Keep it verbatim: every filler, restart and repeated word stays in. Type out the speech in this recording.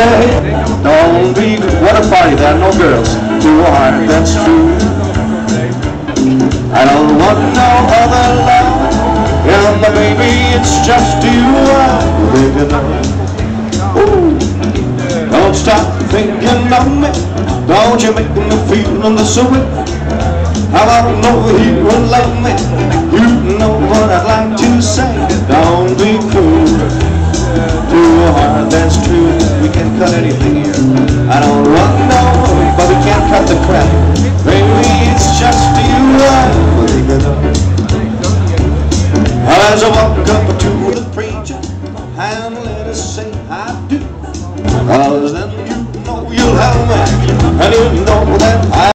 Hey, don't be, what a party, there are no girls. To a heart that's true. I don't want no other love. Yeah, my baby, it's just you I'm thinking of. Ooh. Don't stop thinking of me. Don't you make me feel on the way. I don't know you will love me. You know what I'd like to say. Don't be cruel to a heart that's true. We can cut anything here. I don't want no, but we can't cut the crap. Baby, it's just you I'm thinking of. As I walk up to the preacher and let us say I do, cause then you know you'll have me, and you know